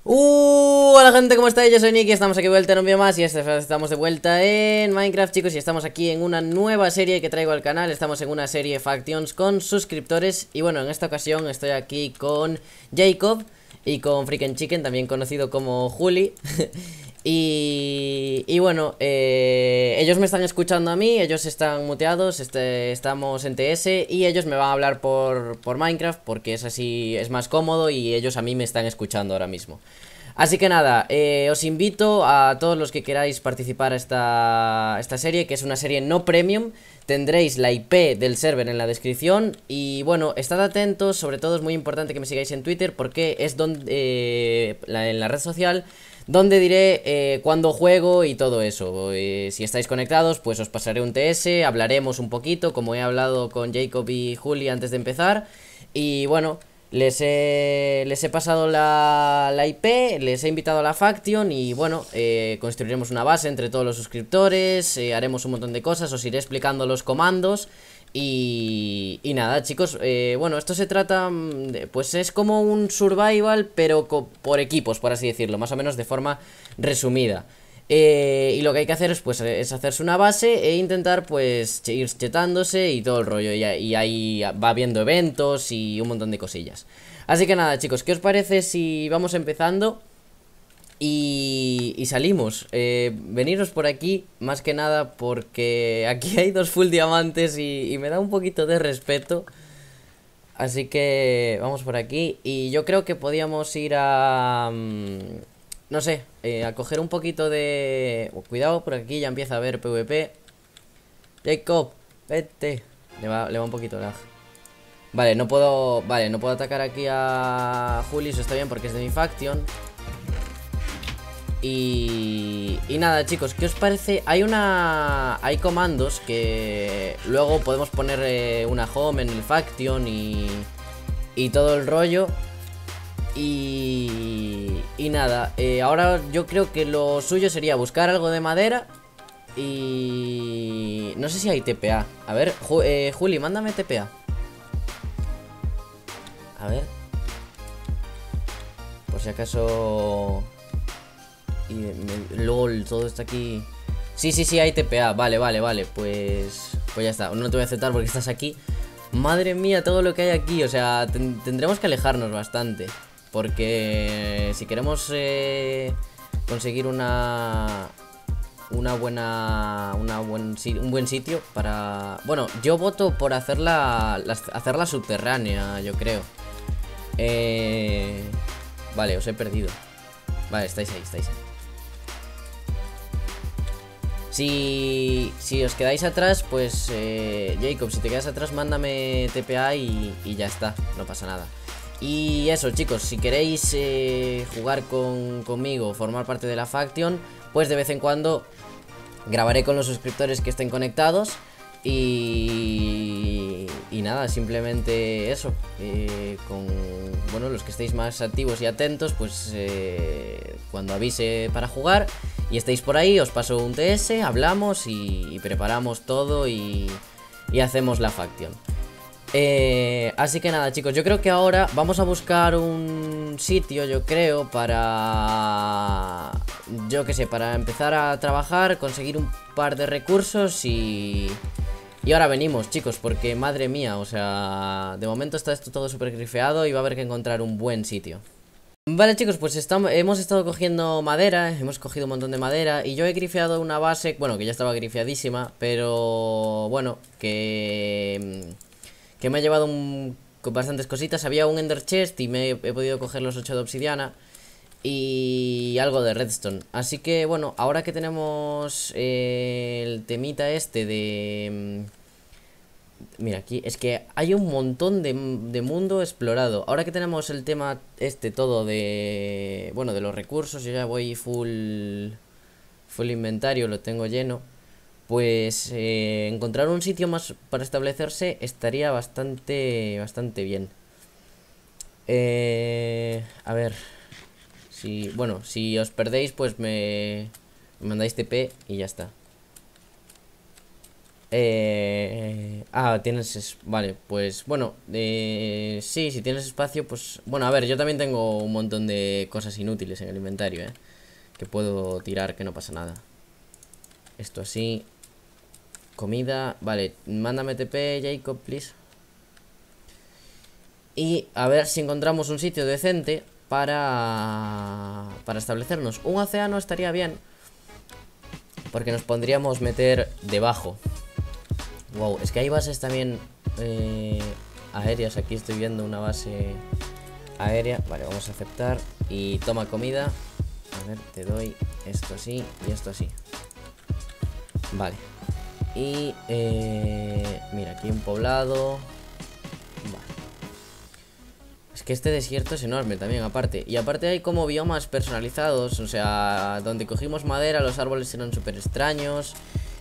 Hola gente, ¿cómo estáis? Yo soy Nick y estamos aquí de vuelta en un vídeo más. Y estamos de vuelta en Minecraft, chicos. Y estamos aquí en una nueva serie que traigo al canal. Estamos en una serie Factions con suscriptores. Y bueno, en esta ocasión estoy aquí con Jacob y con Freaking Chicken, también conocido como Juli. Y bueno, ellos me están escuchando a mí, ellos están muteados, estamos en TS y ellos me van a hablar por Minecraft porque es así, es más cómodo y ellos a mí me están escuchando ahora mismo. Así que nada, os invito a todos los que queráis participar a esta serie, que es una serie no premium. Tendréis la IP del server en la descripción. Y bueno, estad atentos, sobre todo es muy importante que me sigáis en Twitter, porque es donde en la red social donde diré cuándo juego y todo eso. Si estáis conectados, pues os pasaré un TS, hablaremos un poquito, como he hablado con Jacob y Juli antes de empezar. Y bueno, les he pasado la IP, les he invitado a la faction y bueno, construiremos una base entre todos los suscriptores, haremos un montón de cosas, os iré explicando los comandos. Y nada, chicos, bueno, esto se trata pues es como un survival, pero por equipos, por así decirlo, más o menos de forma resumida. Y lo que hay que hacer pues, es hacerse una base e intentar pues ir chetándose y todo el rollo. Y ahí va habiendo eventos y un montón de cosillas. Así que nada, chicos, ¿qué os parece si vamos empezando? Y salimos, veniros por aquí, más que nada porque aquí hay dos full diamantes y me da un poquito de respeto. Así que vamos por aquí y yo creo que podíamos ir a... no sé, a coger un poquito de... cuidado, por aquí ya empieza a haber PvP. Jacob, vete. Le va un poquito lag. Vale, no puedo atacar aquí a Juli, eso está bien porque es de mi faction. Y nada, chicos, ¿qué os parece? Hay comandos que luego podemos poner una home en el faction y todo el rollo. Y nada, ahora yo creo que lo suyo sería buscar algo de madera. Y no sé si hay TPA. A ver, Juli, mándame TPA. A ver, por si acaso... LOL, todo está aquí. Sí, hay TPA, vale, pues ya está, no te voy a aceptar porque estás aquí. Madre mía, todo lo que hay aquí, o sea, tendremos que alejarnos bastante. Porque si queremos conseguir un buen sitio para... Bueno, yo voto por hacerla subterránea, yo creo. Vale, os he perdido. Vale, estáis ahí. Si os quedáis atrás, pues Jacob, si te quedas atrás, mándame TPA y ya está, no pasa nada. Y eso, chicos, si queréis jugar conmigo, formar parte de la faction, pues de vez en cuando grabaré con los suscriptores que estén conectados. Y nada, simplemente eso, bueno, los que estéis más activos y atentos, pues cuando avise para jugar y estéis por ahí, os paso un TS, hablamos y preparamos todo y hacemos la facción. Así que nada, chicos, yo creo que ahora vamos a buscar un sitio, yo creo, para... yo qué sé, para empezar a trabajar, conseguir un par de recursos y ahora venimos, chicos, porque madre mía, o sea, de momento está esto todo súper grifeado y va a haber que encontrar un buen sitio. Vale, chicos, pues hemos estado cogiendo madera, hemos cogido un montón de madera y yo he grifeado una base, bueno, que ya estaba grifeadísima, pero bueno, que me ha llevado con bastantes cositas. Había un ender chest y he podido coger los 8 de obsidiana y algo de redstone. Así que bueno, ahora que tenemos el temita este de... mira, aquí es que hay un montón de mundo explorado. Ahora que tenemos el tema este todo de... bueno, de los recursos, yo ya voy full inventario, lo tengo lleno. Pues encontrar un sitio más para establecerse estaría bastante bien. A ver, bueno, si os perdéis, pues me mandáis TP y ya está. Vale, pues bueno, sí, si tienes espacio, pues... Bueno, a ver, yo también tengo un montón de cosas inútiles en el inventario, que puedo tirar, que no pasa nada. Esto así. Comida, vale, mándame TP, Jacob, please. Y a ver si encontramos un sitio decente para establecernos. Un océano estaría bien, porque nos pondríamos meter debajo. Wow, es que hay bases también aéreas. Aquí estoy viendo una base aérea. Vale, vamos a aceptar. Y toma comida. A ver, te doy esto así y esto así. Vale. Y mira, aquí un poblado. Vale. Es que este desierto es enorme también, aparte. Y aparte hay como biomas personalizados. O sea, donde cogimos madera, los árboles eran súper extraños.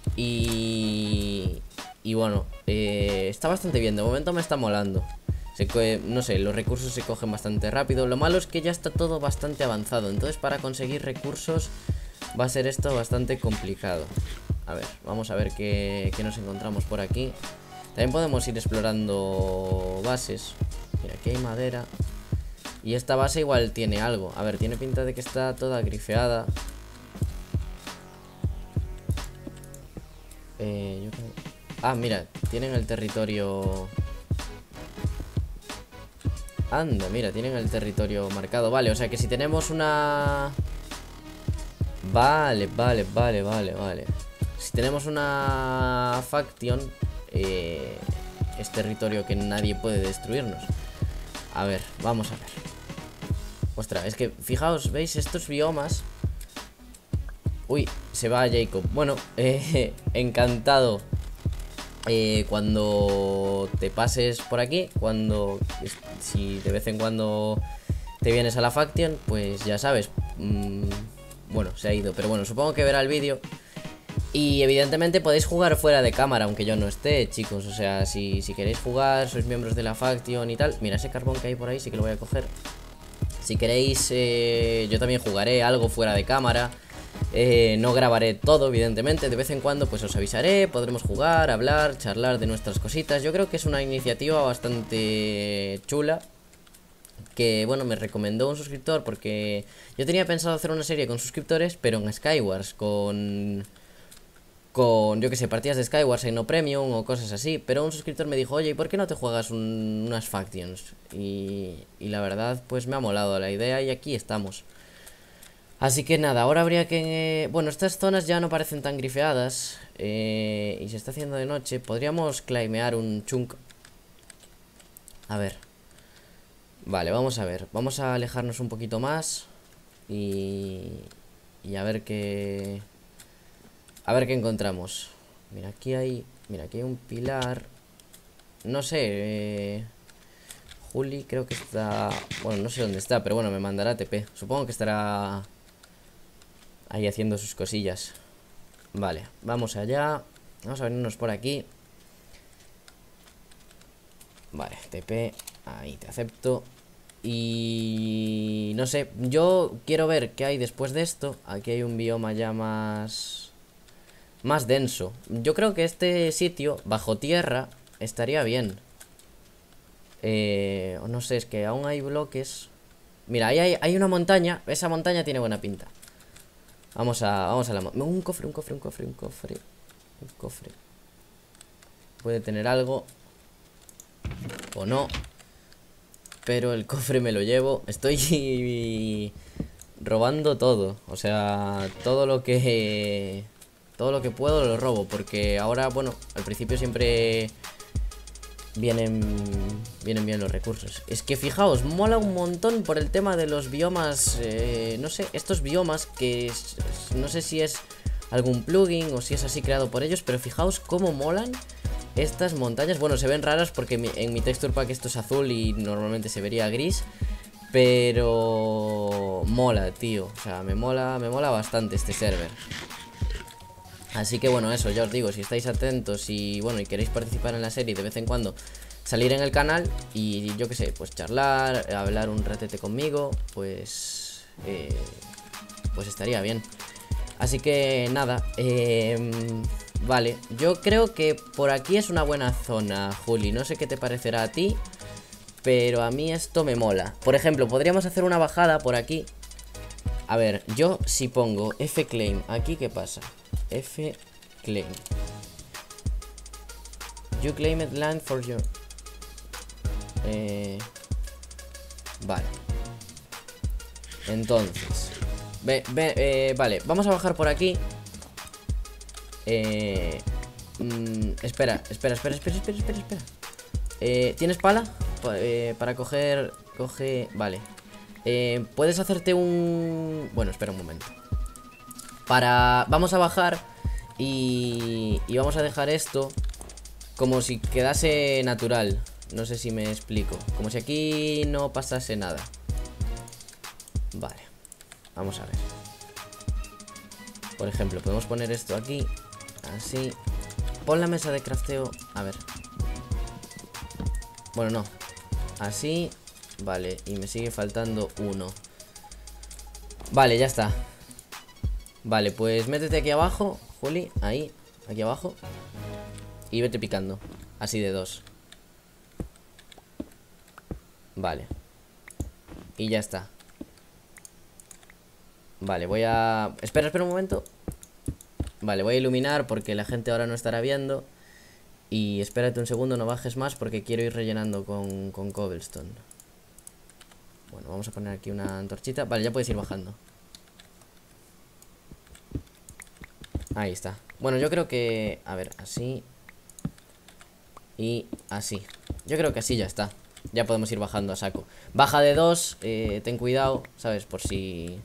Y bueno, está bastante bien. De momento me está molando. No sé, los recursos se cogen bastante rápido. Lo malo es que ya está todo bastante avanzado. Entonces para conseguir recursos va a ser esto bastante complicado. A ver, vamos a ver qué nos encontramos por aquí. También podemos ir explorando bases. Mira, aquí hay madera. Y esta base igual tiene algo. A ver, tiene pinta de que está toda grifeada. Ah, mira, tienen el territorio. Anda, mira, tienen el territorio marcado. Vale, o sea que si tenemos una... Vale. Si tenemos una faction, es territorio que nadie puede destruirnos. A ver, vamos a ver. Ostras, es que fijaos, ¿veis? Estos biomas... Uy, se va Jacob. Bueno, encantado. Cuando te pases por aquí, si de vez en cuando te vienes a la faction, pues ya sabes. Bueno, se ha ido, pero bueno, supongo que verá el vídeo. Y evidentemente podéis jugar fuera de cámara, aunque yo no esté, chicos. O sea, si queréis jugar, sois miembros de la faction y tal. Mira, ese carbón que hay por ahí sí que lo voy a coger. Si queréis, yo también jugaré algo fuera de cámara. No grabaré todo, evidentemente. De vez en cuando pues os avisaré. Podremos jugar, hablar, charlar de nuestras cositas. Yo creo que es una iniciativa bastante chula, que bueno, me recomendó un suscriptor, porque yo tenía pensado hacer una serie con suscriptores, pero en Skywars, con yo que sé, partidas de Skywars en no premium o cosas así. Pero un suscriptor me dijo, oye, ¿y por qué no te juegas unas factions? Y la verdad pues me ha molado la idea y aquí estamos. Así que nada, ahora habría que... bueno, estas zonas ya no parecen tan grifeadas, y se está haciendo de noche. Podríamos claimear un chunk. A ver. Vale, vamos a ver. Vamos a alejarnos un poquito más. Y a ver qué... A ver qué encontramos. Mira, aquí hay... Mira, aquí hay un pilar. No sé, Juli creo que está... Bueno, no sé dónde está, pero bueno, me mandará TP. Supongo que estará ahí haciendo sus cosillas. Vale, vamos allá. Vamos a venirnos por aquí. Vale, TP. Ahí te acepto. Y... no sé, yo quiero ver qué hay después de esto. Aquí hay un bioma ya más denso. Yo creo que este sitio, bajo tierra, estaría bien. No sé, es que aún hay bloques. Mira, ahí hay una montaña. Esa montaña tiene buena pinta. Vamos a la... Un cofre. Puede tener algo o no, pero el cofre me lo llevo. Estoy robando todo. O sea, todo lo que puedo lo robo, porque ahora, bueno, al principio siempre vienen bien los recursos. Es que fijaos, mola un montón por el tema de los biomas. No sé, estos biomas que no sé si es algún plugin o si es así creado por ellos, pero fijaos cómo molan estas montañas. Bueno, se ven raras porque en mi texture pack esto es azul y normalmente se vería gris, pero mola, tío. O sea, me mola bastante este server. Así que bueno, eso, ya os digo, si estáis atentos y bueno, y queréis participar en la serie de vez en cuando, salir en el canal y yo que sé, pues charlar, hablar un ratete conmigo, pues estaría bien. Así que nada, Vale, yo creo que por aquí es una buena zona, Juli. No sé qué te parecerá a ti, pero a mí esto me mola. Por ejemplo, podríamos hacer una bajada por aquí. A ver, yo si pongo F-Claim aquí, ¿qué pasa? F-Claim. You claimed land for your... Vale. Entonces vale, vamos a bajar por aquí. Espera. ¿Tienes pala? Para coger... Vale. Puedes hacerte un... Bueno, espera un momento. Vamos a bajar y vamos a dejar esto como si quedase natural. No sé si me explico. Como si aquí no pasase nada. Vale. Vamos a ver. Por ejemplo, podemos poner esto aquí. Así. Pon la mesa de crafteo. A ver. Bueno, no. Así. Vale, y me sigue faltando uno. Vale, ya está. Vale, pues métete aquí abajo, Juli. Ahí, aquí abajo. Y vete picando. Así de 2. Vale. Y ya está. Vale, voy a... Espera un momento. Vale, voy a iluminar porque la gente ahora no estará viendo. Y espérate un segundo, no bajes más porque quiero ir rellenando con cobblestone. Bueno, vamos a poner aquí una antorchita. Vale, ya puedes ir bajando. Ahí está. Bueno, yo creo que... A ver, así. Y así. Yo creo que así ya está. Ya podemos ir bajando a saco. Baja de 2, ten cuidado, ¿sabes? Por si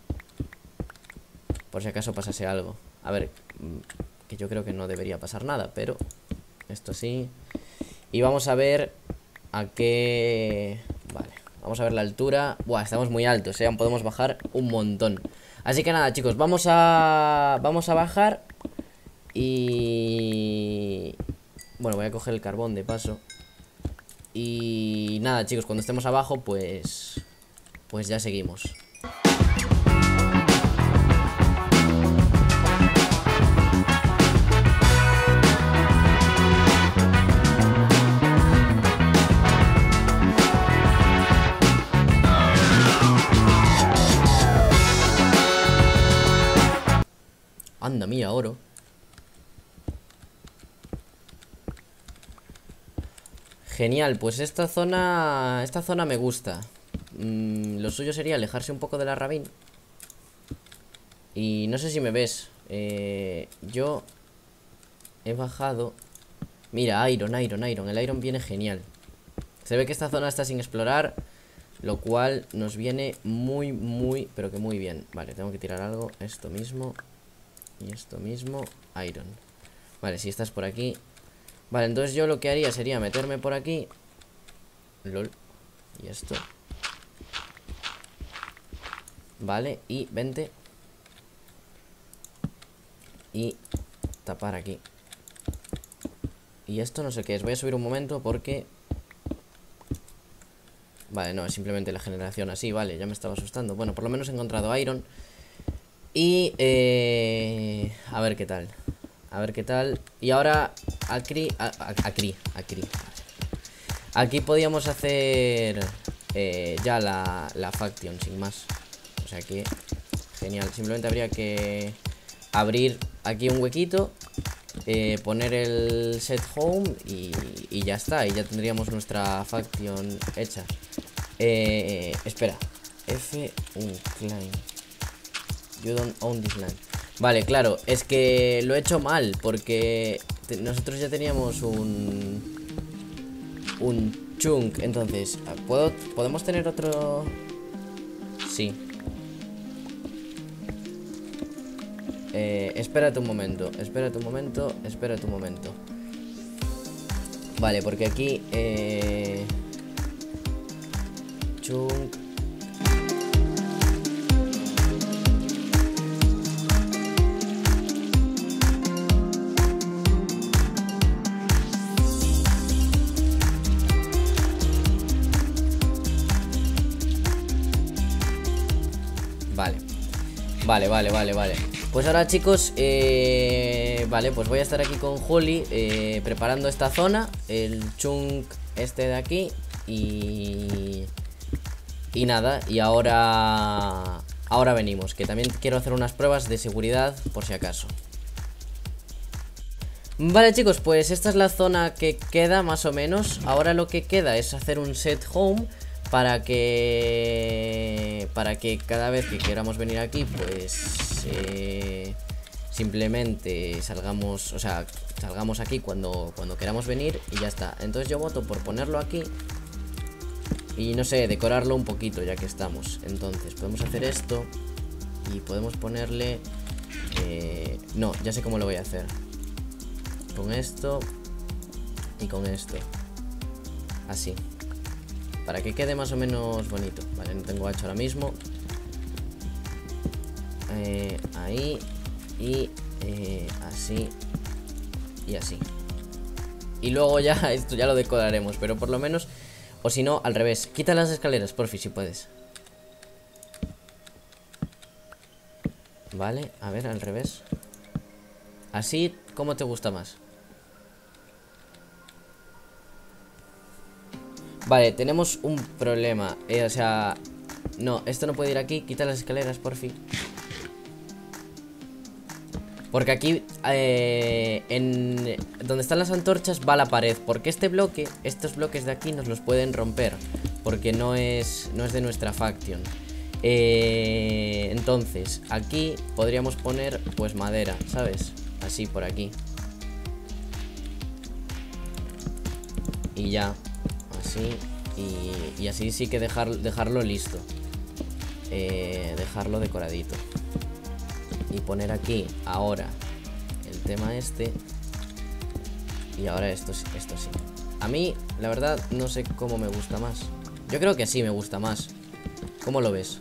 acaso pasase algo. A ver, que yo creo que no debería pasar nada, pero esto sí. Y vamos a ver a qué... Vale, vamos a ver la altura. Buah, estamos muy altos, aún podemos bajar un montón. Así que nada, chicos, vamos a bajar. Y... Bueno, voy a coger el carbón de paso. Y nada, chicos, cuando estemos abajo, pues ya seguimos. Anda, mira, oro. Genial, pues esta zona me gusta. Lo suyo sería alejarse un poco de la ravine. Y no sé si me ves. Yo he bajado. Mira, iron. El iron viene genial. Se ve que esta zona está sin explorar, lo cual nos viene muy, pero que muy bien. Vale, tengo que tirar algo. Esto mismo. Y esto mismo. Iron. Vale, si estás por aquí. Vale, entonces yo lo que haría sería meterme por aquí. LOL. Y esto. Vale, y vente. Y tapar aquí. Y esto no sé qué es. Voy a subir un momento porque... Vale, no, es simplemente la generación así. Vale, ya me estaba asustando. Bueno, por lo menos he encontrado iron. Y... a ver qué tal. Y ahora... Aquí podíamos hacer... ya la faction, sin más. O sea que... Genial. Simplemente habría que... abrir aquí un huequito, poner el set home y ya está. Y ya tendríamos nuestra faction hecha. Espera. F1 claim. You don't own this land. Vale, claro, es que lo he hecho mal porque nosotros ya teníamos un chunk. Entonces, ¿podemos tener otro? Sí. Espérate un momento. Vale, porque aquí chunk. Vale. Pues ahora chicos, vale, pues voy a estar aquí con Juli preparando esta zona, el chunk este de aquí y nada, y ahora venimos, que también quiero hacer unas pruebas de seguridad por si acaso. Vale chicos, pues esta es la zona que queda más o menos. Ahora lo que queda es hacer un set home para que cada vez que queramos venir aquí, pues simplemente salgamos, o sea, salgamos aquí cuando queramos venir y ya está. Entonces yo voto por ponerlo aquí y no sé, decorarlo un poquito ya que estamos. Entonces podemos hacer esto y podemos ponerle no, ya sé cómo lo voy a hacer. Con esto y con esto, así, para que quede más o menos bonito. Vale, no tengo hacha ahora mismo. Ahí y así y así. Y luego ya esto ya lo decoraremos, pero por lo menos, o si no, al revés. Quita las escaleras, porfi, si puedes. Vale, a ver, al revés. Así, ¿cómo te gusta más? Vale, tenemos un problema. O sea, no, esto no puede ir aquí. Quita las escaleras, por fin. Porque aquí, en donde están las antorchas va la pared. Porque este bloque, estos bloques de aquí nos los pueden romper. Porque no es de nuestra faction. Entonces, aquí podríamos poner, pues, madera, ¿sabes? Así, por aquí. Y ya. Así. Y así sí que dejarlo listo. Dejarlo decoradito. Y poner aquí, ahora, el tema este. Y ahora esto sí. A mí, la verdad, no sé cómo me gusta más. Yo creo que sí me gusta más. ¿Cómo lo ves?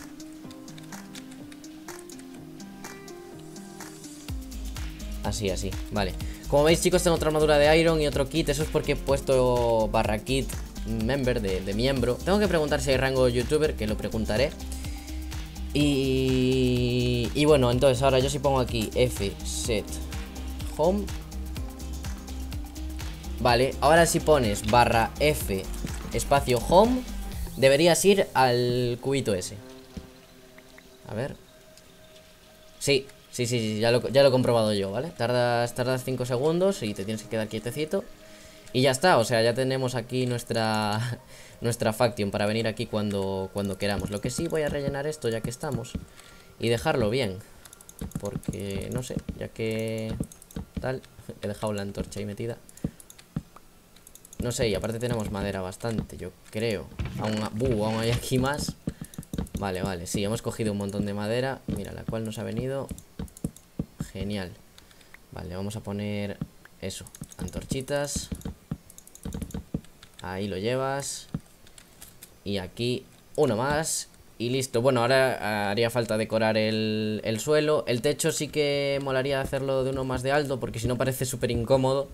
Así, vale. Como veis chicos, tengo otra armadura de iron y otro kit. Eso es porque he puesto barra kit member de miembro. Tengo que preguntar si hay rango youtuber, que lo preguntaré. Y bueno, entonces ahora yo si pongo aquí F set home. Vale, ahora si pones barra F espacio home, deberías ir al cubito ese. A ver. Sí, ya lo he comprobado yo, ¿vale? Tardas 5 segundos y te tienes que quedar quietecito. Y ya está, o sea, ya tenemos aquí nuestra faction para venir aquí cuando queramos. Lo que sí, voy a rellenar esto ya que estamos y dejarlo bien. Porque, no sé, ya que tal, he dejado la antorcha ahí metida. No sé, y aparte tenemos madera bastante, yo creo. Aún hay aquí más. Vale, sí, hemos cogido un montón de madera. Mira, la cual nos ha venido genial. Vale, vamos a poner eso, antorchitas. Ahí lo llevas. Y aquí uno más. Y listo, bueno, ahora haría falta decorar el suelo. El techo sí que molaría hacerlo de uno más de alto, porque si no parece súper incómodo.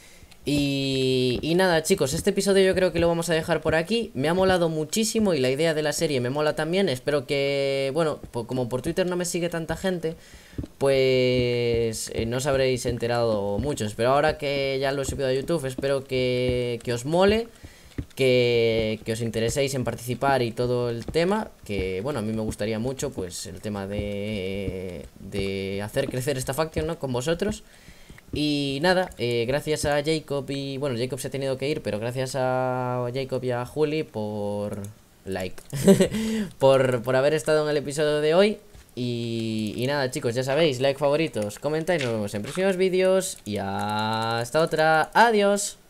Y nada chicos, este episodio yo creo que lo vamos a dejar por aquí. Me ha molado muchísimo y la idea de la serie me mola también. Espero que, bueno, como por Twitter no me sigue tanta gente, pues no os habréis enterado muchos. Pero ahora que ya lo he subido a YouTube, espero que os mole, que os intereséis en participar y todo el tema. Que bueno, a mí me gustaría mucho pues el tema de hacer crecer esta facción, ¿no? Con vosotros. Y nada, gracias a Jacob y... Bueno, Jacob se ha tenido que ir, pero gracias a Jacob y a Juli por... like por haber estado en el episodio de hoy. Y nada chicos, ya sabéis, like, favoritos, comentáis, nos vemos en próximos vídeos. Y hasta otra, adiós.